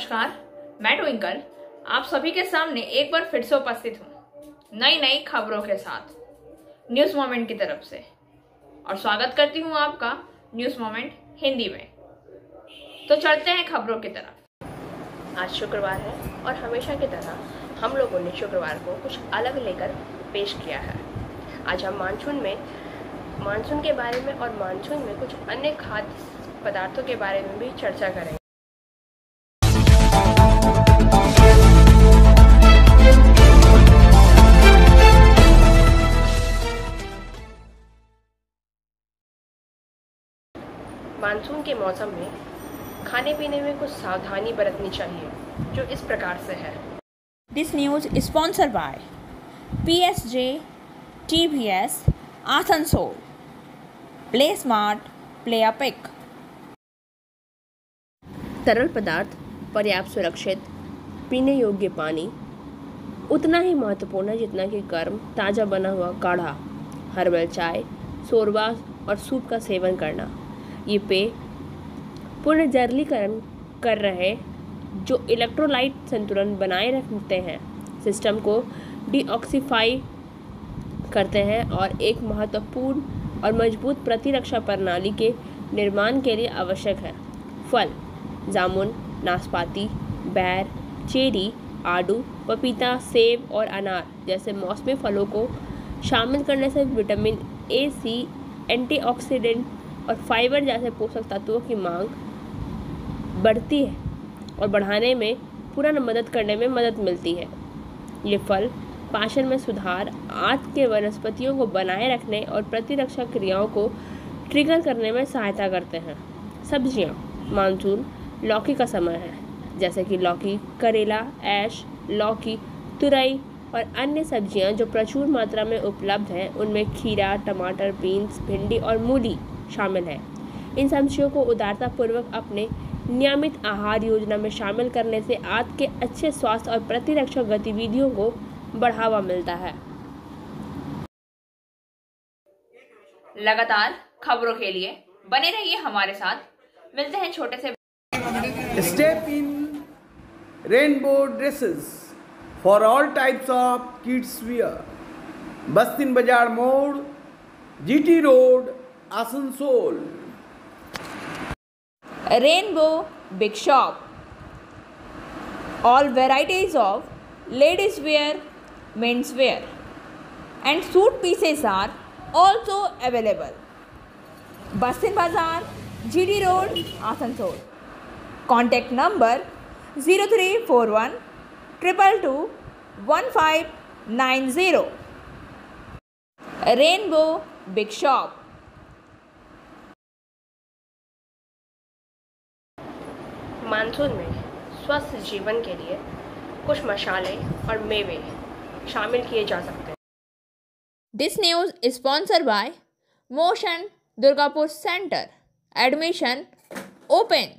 नमस्कार, मैं ट्विंकल आप सभी के सामने एक बार फिर से उपस्थित हूँ नई नई खबरों के साथ न्यूज़ मोमेंट की तरफ से और स्वागत करती हूँ आपका न्यूज़ मोमेंट हिंदी में। तो चलते हैं खबरों की तरफ। आज शुक्रवार है और हमेशा की तरह हम लोगों ने शुक्रवार को कुछ अलग लेकर पेश किया है। आज हम मानसून के बारे में और मानसून में कुछ अन्य खाद्य पदार्थों के बारे में भी चर्चा करेंगे। मानसून के मौसम में खाने पीने में कुछ सावधानी बरतनी चाहिए जो इस प्रकार से है। This news is sponsored by PSG TVS Asansol. Play smart, play epic। तरल पदार्थ पर्याप्त सुरक्षित पीने योग्य पानी उतना ही महत्वपूर्ण है जितना कि गर्म ताज़ा बना हुआ काढ़ा, हर्बल चाय, शोरबा और सूप का सेवन करना। ये पेय पुनर्जलीकरण कर रहे जो इलेक्ट्रोलाइट संतुलन बनाए रखते हैं, सिस्टम को डीऑक्सीफाई करते हैं और एक महत्वपूर्ण और मजबूत प्रतिरक्षा प्रणाली के निर्माण के लिए आवश्यक है। फल जामुन, नाशपाती, बैर, चेरी, आड़ू, पपीता, सेब और अनार जैसे मौसमी फलों को शामिल करने से विटामिन ए, सी, एंटीऑक्सीडेंट और फाइबर जैसे पोषक तत्वों की मांग बढ़ती है और बढ़ाने में पूरा मदद करने में मदद मिलती है। ये फल पाचन में सुधार, आंत के वनस्पतियों को बनाए रखने और प्रतिरक्षा क्रियाओं को ट्रिगर करने में सहायता करते हैं। सब्जियां मानसून लौकी का समय है, जैसे कि लौकी, करेला, ऐश, लौकी, तुरई और अन्य सब्जियां जो प्रचुर मात्रा में उपलब्ध हैं उनमें खीरा, टमाटर, बीन्स, भिंडी और मूली शामिल है। इन सब्जियों को उदारतापूर्वक अपने नियमित आहार योजना में शामिल करने से आंत के अच्छे स्वास्थ्य और प्रतिरक्षा गतिविधियों को बढ़ावा मिलता है। लगातार खबरों के लिए बने रहिए हमारे साथ। मिलते हैं छोटे से Step in rainbow dresses for all types of kids wear. बस्तिन Bazar मोड़, GT road, Asansol. Rainbow Big Shop। All varieties of ladies wear, men's wear and suit pieces are also available। Bastin Bazar, GD road, Asansol. Contact number 0341 222 1590। Rainbow Big Shop। Monsoon में स्वस्थ जीवन के लिए कुछ मसाले और मेवे शामिल किए जा सकते हैं। This news is sponsored by Motion Durgapur Center। Admission open।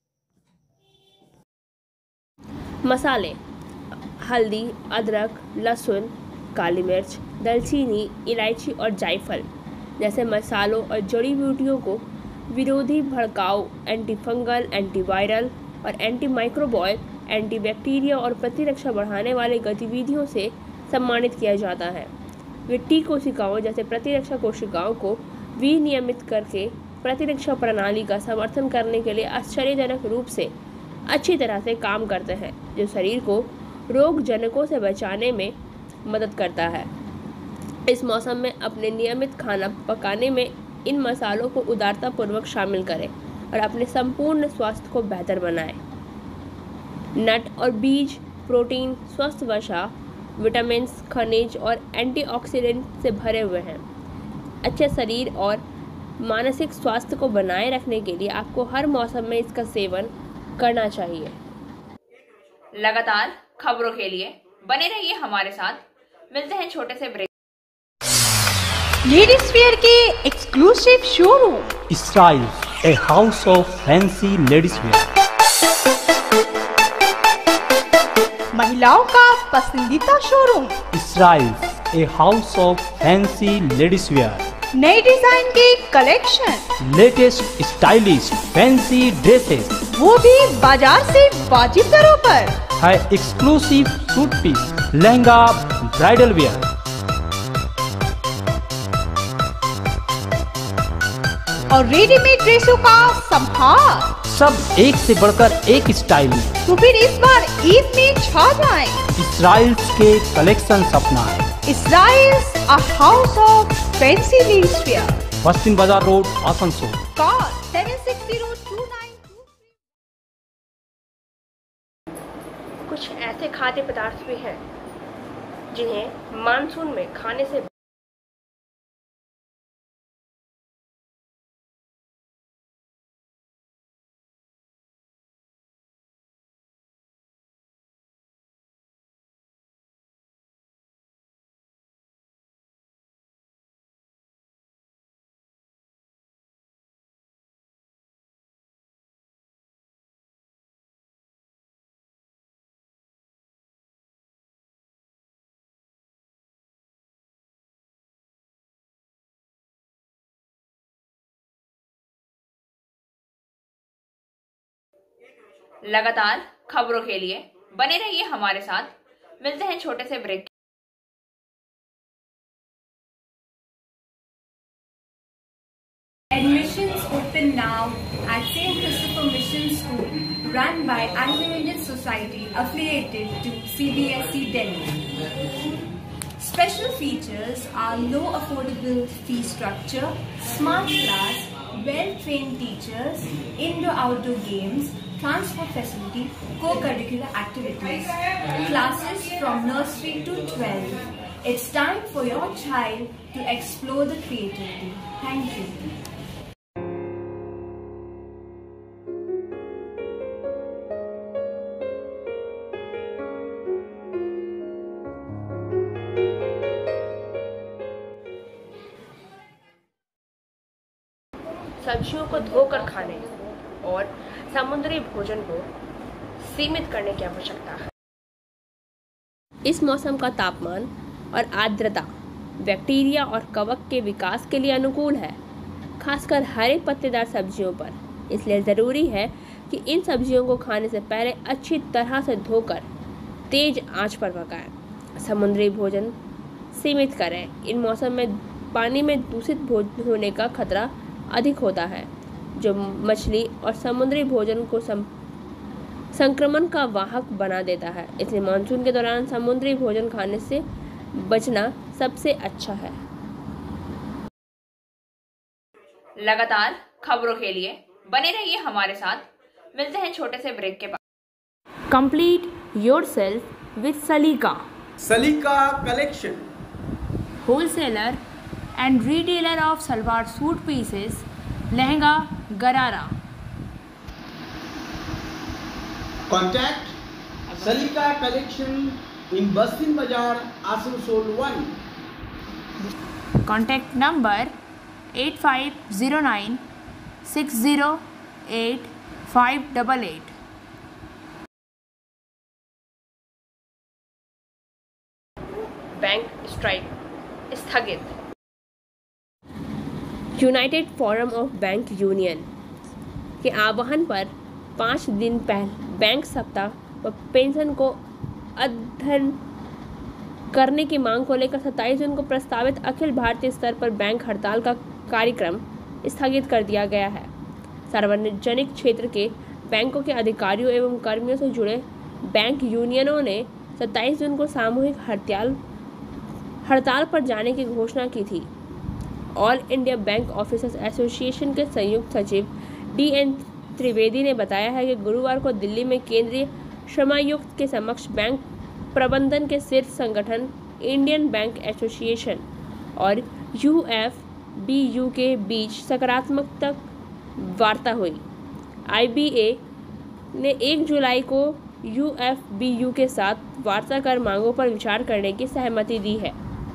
मसाले हल्दी, अदरक, लहसुन, काली मिर्च, दालचीनी, इलायची और जायफल जैसे मसालों और जड़ी बूटियों को विरोधी भड़काऊ, एंटीफंगल, एंटीवायरल और एंटीमाइक्रोबायल, एंटीबैक्टीरिया और प्रतिरक्षा बढ़ाने वाले गतिविधियों से सम्मानित किया जाता है। वे टी कोशिकाओं जैसे प्रतिरक्षा कोशिकाओं को विनियमित करके प्रतिरक्षा प्रणाली का समर्थन करने के लिए आश्चर्यजनक रूप से अच्छी तरह से काम करते हैं, जो शरीर को रोगजनकों से बचाने में मदद करता है। इस मौसम में अपने नियमित खाना पकाने में इन मसालों को उदारतापूर्वक शामिल करें और अपने संपूर्ण स्वास्थ्य को बेहतर बनाएं। नट और बीज प्रोटीन, स्वस्थ वसा, विटामिन, खनिज और एंटीऑक्सीडेंट से भरे हुए हैं। अच्छे शरीर और मानसिक स्वास्थ्य को बनाए रखने के लिए आपको हर मौसम में इसका सेवन करना चाहिए। लगातार खबरों के लिए बने रहिए हमारे साथ। मिलते हैं छोटे से ब्रेक। लेडीज वेयर के exclusive showroom Styles, a house of fancy ladies wear. महिलाओं का पसंदीदा showroom Styles, a house of fancy ladies wear. नए डिजाइन के collection, latest stylish fancy dresses, वो भी बाजार से वाजिब दरों पर। है exclusive suit piece, lehenga, bridal wear. और रेडीमेड ड्रेसों का संभार, सब एक से बढ़कर एक स्टाइल में। तो फिर इस बार ईद में छा जाएं। इसराइल्स के कलेक्शन अपना है। Israel's a house of fancy ladies wear, Bastin Bazar road, Asansol. Call 760292। कुछ ऐसे खाद्य पदार्थ भी हैं जिन्हें मानसून में खाने से लगातार खबरों के लिए बने रहिए हमारे साथ। मिलते हैं छोटे से break. Admissions open now at St. Christopher Mission School, run by Anglo-Indian Society affiliated to CBSE Delhi. Special features are low affordable fee structure, smart class, well-trained teachers, indoor-outdoor games, transport facility, co-curricular activities, classes from nursery to 12. It's time for your child to explore the creativity. Thank you. सब्जियों को धोकर खाने और समुद्री भोजन को सीमित करने की आवश्यकता है। इस मौसम का तापमान और आर्द्रता बैक्टीरिया और कवक के विकास के लिए अनुकूल है, खासकर हरे पत्तेदार सब्जियों पर। इसलिए ज़रूरी है कि इन सब्जियों को खाने से पहले अच्छी तरह से धोकर तेज आंच पर पकाएं। समुद्री भोजन सीमित करें। इन मौसम में पानी में दूषित भोजन होने का खतरा अधिक होता है, जो मछली और समुद्री भोजन को संक्रमण का वाहक बना देता है। इसलिए मानसून के दौरान समुद्री भोजन खाने से बचना सबसे अच्छा है। लगातार खबरों के लिए बने रहिए हमारे साथ। मिलते हैं छोटे से ब्रेक के बाद। Complete yourself with Salika. Salika collection, wholesaler and retailer of salwar suit pieces, lehenga, garara. Contact Salika Collection in Bastin Bazaar, Asansol 1. Contact number 8509 608 588. Bank strike स्थगित। United Forum of Bank Union के आह्वान पर 5 दिन पहले बैंक सप्ताह व पेंशन को अध्ययन करने की मांग को लेकर 27 जून को प्रस्तावित अखिल भारतीय स्तर पर बैंक हड़ताल का कार्यक्रम स्थगित कर दिया गया है। सार्वजनिक क्षेत्र के बैंकों के अधिकारियों एवं कर्मियों से जुड़े बैंक यूनियनों ने 27 जून को सामूहिक हड़ताल पर जाने की घोषणा की थी। All India Bank Officers Association के संयुक्त सचिव DN त्रिवेदी ने बताया है कि गुरुवार को दिल्ली में केंद्रीय श्रमायुक्त के समक्ष बैंक प्रबंधन के शीर्ष संगठन इंडियन बैंक एसोसिएशन और UFBU के बीच सकारात्मक वार्ता हुई। IBA ने 1 जुलाई को UFBU के साथ वार्ता कर मांगों पर विचार करने की सहमति दी है।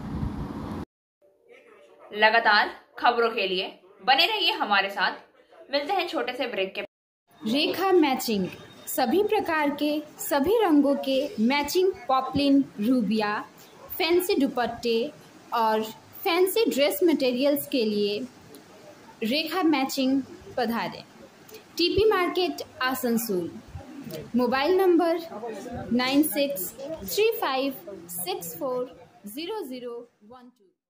लगातार खबरों के लिए बने रहिए हमारे साथ। मिलते हैं छोटे से ब्रेक के। रेखा मैचिंग, सभी प्रकार के सभी रंगों के मैचिंग पॉपलिन, रूबिया, फैंसी दुपट्टे और फैंसी ड्रेस मटेरियल्स के लिए रेखा मैचिंग पधारें। TP market Asansol. Mobile number 9635640012।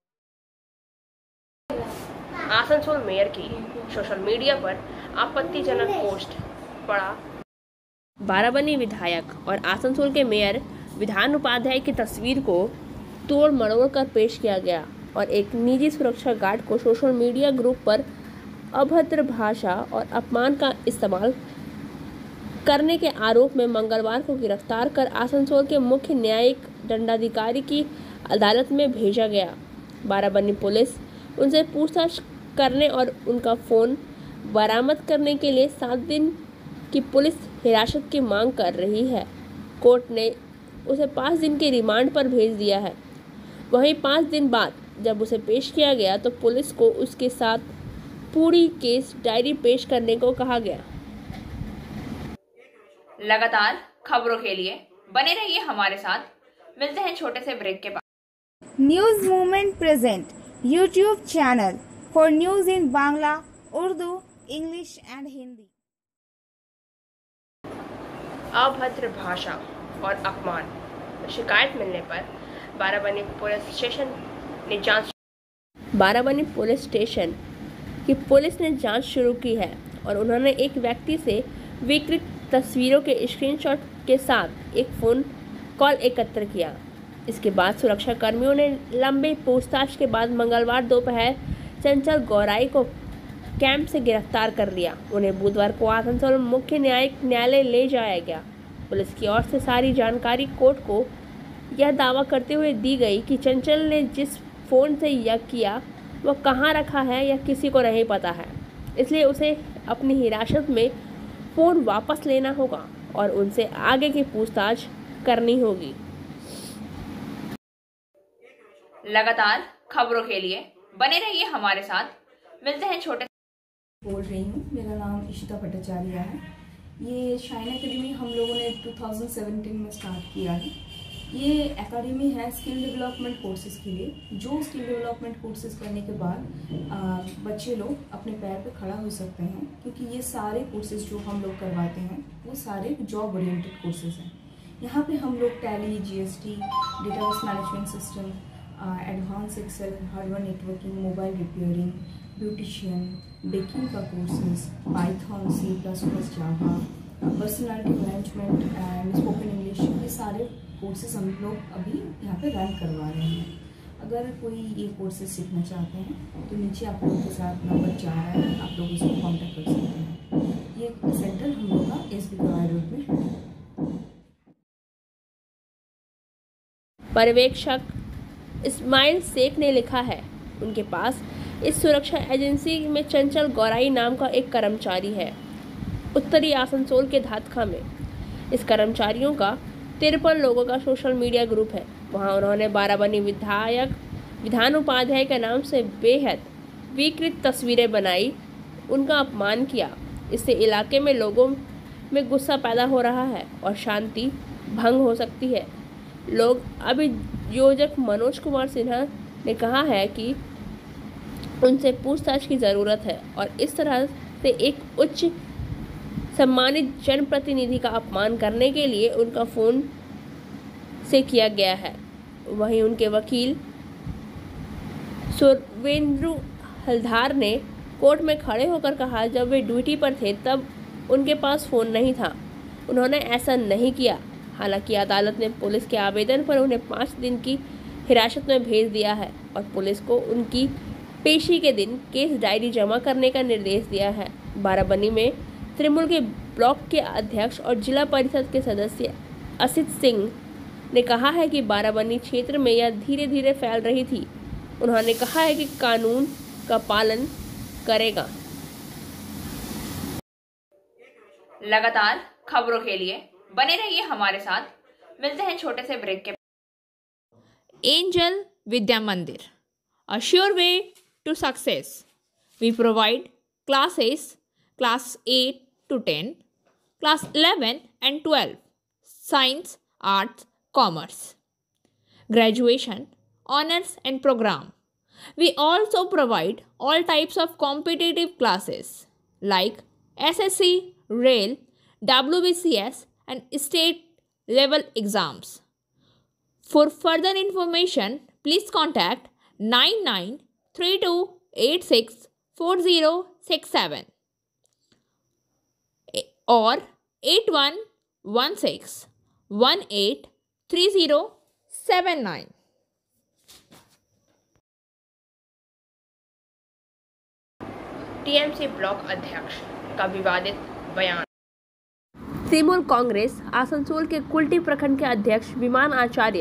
Asansol mayor की सोशल मीडिया पर आपत्तिजनक पोस्ट पड़ा। बाराबनी विधायक और आसनसोल के मेयर विधान उपाध्याय की तस्वीर को तोड़ मरोड़ कर पेश किया गया और एक निजी सुरक्षा गार्ड को सोशल मीडिया ग्रुप पर अभद्र भाषा और अपमान का इस्तेमाल करने के आरोप में मंगलवार को गिरफ्तार कर आसनसोल के मुख्य न्यायिक दंडाधिकारी की अदालत में भेजा गया। बाराबनी पुलिस उनसे पूछताछ करने और उनका फ़ोन बरामद करने के लिए 7 दिन की पुलिस हिरासत की मांग कर रही है। कोर्ट ने उसे 5 दिन के रिमांड पर भेज दिया है। वहीं 5 दिन बाद जब उसे पेश किया गया तो पुलिस को उसके साथ पूरी केस डायरी पेश करने को कहा गया। लगातार खबरों के लिए बने रहिए हमारे साथ। मिलते हैं छोटे से ब्रेक के बाद। News movement present YouTube channel for news in Bangla, Urdu, English and Hindi. अभद्र भाषा और अपमान शिकायत मिलने पर बाराबनी पुलिस स्टेशन की पुलिस ने जांच शुरू की है और उन्होंने एक व्यक्ति से विकृत तस्वीरों के स्क्रीनशॉट के साथ एक फ़ोन कॉल एकत्र किया। इसके बाद सुरक्षा कर्मियों ने लंबी पूछताछ के बाद मंगलवार दोपहर चंचल गौराई को कैंप से गिरफ्तार कर लिया। उन्हें बुधवार को आसनसोल मुख्य न्यायिक न्यायालय ले जाया गया। पुलिस की ओर से सारी जानकारी कोर्ट को यह दावा करते हुए दी गई कि चंचल ने जिस फ़ोन से यह किया वह कहाँ रखा है यह किसी को नहीं पता है, इसलिए उसे अपनी हिरासत में फ़ोन वापस लेना होगा और उनसे आगे की पूछताछ करनी होगी। लगातार खबरों के लिए बने रहिए हमारे साथ। मिलते हैं छोटे। बोल रही हूँ, मेरा नाम इशिता भट्टाचार्य है। ये शाइन एकेडमी हम लोगों ने 2017 में स्टार्ट किया है। ये एकेडमी है स्किल डेवलपमेंट कोर्सेज़ के लिए। जो स्किल डेवलपमेंट कोर्सेज़ करने के बाद बच्चे लोग अपने पैर पे खड़ा हो सकते हैं, क्योंकि ये सारे कोर्सेज़ जो हम लोग करवाते हैं वो सारे जॉब ओरिएंटेड कोर्सेज़ हैं। यहाँ पे हम लोग Tally, GST, database management system, advance Excel, hardware networking, mobile repairing, beautician, baking का courses, Python, C++, Java, personality management and spoken English, ये सारे कोर्सेज हम लोग अभी यहाँ पे रन करवा रहे हैं। अगर कोई ये कोर्सेज सीखना चाहते हैं तो नीचे आप लोगों के साथ नंबर जा रहा है, आप लोग इसको कॉन्टेक्ट कर सकते हैं। ये सेंटर हम लोग का SB कवाई रोड में है। पर्यवेक्षक इस्माइल शेख ने लिखा है, उनके पास इस सुरक्षा एजेंसी में चंचल गौराई नाम का एक कर्मचारी है, उत्तरी आसनसोल के धातखा में। इस कर्मचारियों का 53 लोगों का सोशल मीडिया ग्रुप है। वहां उन्होंने बाराबनी विधायक विधान उपाध्याय के नाम से बेहद विकृत तस्वीरें बनाई, उनका अपमान किया। इससे इलाके में लोगों में गुस्सा पैदा हो रहा है और शांति भंग हो सकती है। लोग अभियोजक मनोज कुमार सिन्हा ने कहा है कि उनसे पूछताछ की ज़रूरत है और इस तरह से एक उच्च सम्मानित जनप्रतिनिधि का अपमान करने के लिए उनका फ़ोन से किया गया है। वहीं उनके वकील सुरवेंद्र हल्दार ने कोर्ट में खड़े होकर कहा, जब वे ड्यूटी पर थे तब उनके पास फ़ोन नहीं था, उन्होंने ऐसा नहीं किया। हालांकि अदालत ने पुलिस के आवेदन पर उन्हें 5 दिन की हिरासत में भेज दिया है और पुलिस को उनकी पेशी के दिन केस डायरी जमा करने का निर्देश दिया है। बाराबनी में तृणमूल के ब्लॉक के अध्यक्ष और जिला परिषद के सदस्य असित सिंह ने कहा है कि बाराबनी क्षेत्र में यह धीरे धीरे फैल रही थी। उन्होंने कहा है कि कानून का पालन करेगा। लगातार खबरों के लिए बने रहिए हमारे साथ। मिलते हैं छोटे से ब्रेक के। एंजल विद्या मंदिर, a sure way to success. We provide classes class 8 to 10, class 11 and 12, science, arts, commerce, graduation, honors and program. We also provide all types of competitive classes like SSC, Rail, WBCS and state level exams. For further information, please contact 9932864067 or 8116183079. TMC block अध्यक्ष का विवादित बयान। तृणमूल कांग्रेस आसनसोल के कुल्टी प्रखंड के अध्यक्ष विमान आचार्य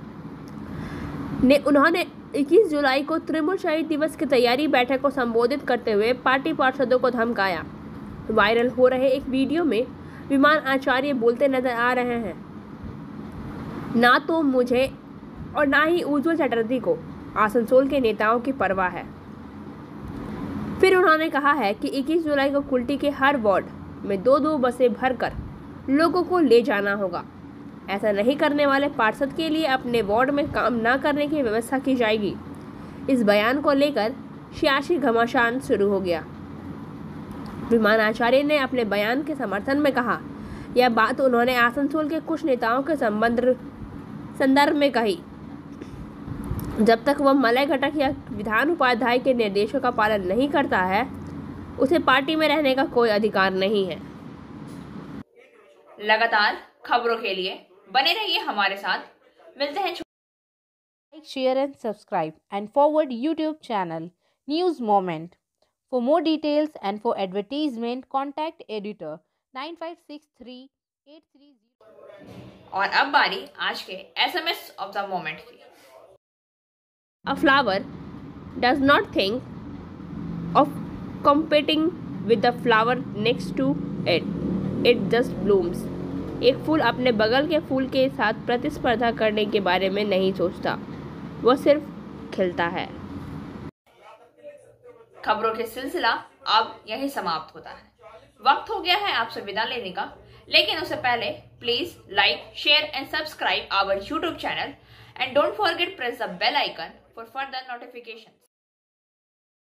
ने उन्होंने 21 जुलाई को तृणमूल शहीद दिवस की तैयारी बैठक को संबोधित करते हुए पार्टी पार्षदों को धमकाया। वायरल हो रहे एक वीडियो में विमान आचार्य बोलते नजर आ रहे हैं, ना तो मुझे और ना ही उज्ज्वल चटर्जी को आसनसोल के नेताओं की परवाह है। फिर उन्होंने कहा है कि 21 जुलाई को कुल्टी के हर वार्ड में 2-2 बसें भरकर लोगों को ले जाना होगा। ऐसा नहीं करने वाले पार्षद के लिए अपने वार्ड में काम न करने की व्यवस्था की जाएगी। इस बयान को लेकर सियासी घमासान शुरू हो गया। विमान आचार्य ने अपने बयान के समर्थन में कहा, यह बात उन्होंने आसनसोल के कुछ नेताओं के संदर्भ में कही। जब तक वह मलय घटक या विधान उपाध्याय के निर्देशों का पालन नहीं करता है, उसे पार्टी में रहने का कोई अधिकार नहीं है। लगातार खबरों के लिए बने रहिए हमारे साथ। मिलते हैं। Like, share and subscribe and forward YouTube channel News Moment. For more details and for advertisement, contact editor 956383. और अब बारी आज के SMS of the moment की। A flower does not think of competing with the flower next to it. It just blooms. एक फूल अपने बगल के फूल के साथ प्रतिस्पर्धा करने के बारे में नहीं सोचता, वह सिर्फ खिलता है। खबरों के सिलसिला अब यही समाप्त होता है। वक्त हो गया है आपसे विदा लेने का, लेकिन उससे पहले please like, share and subscribe our YouTube channel and don't forget press the bell icon for further notifications.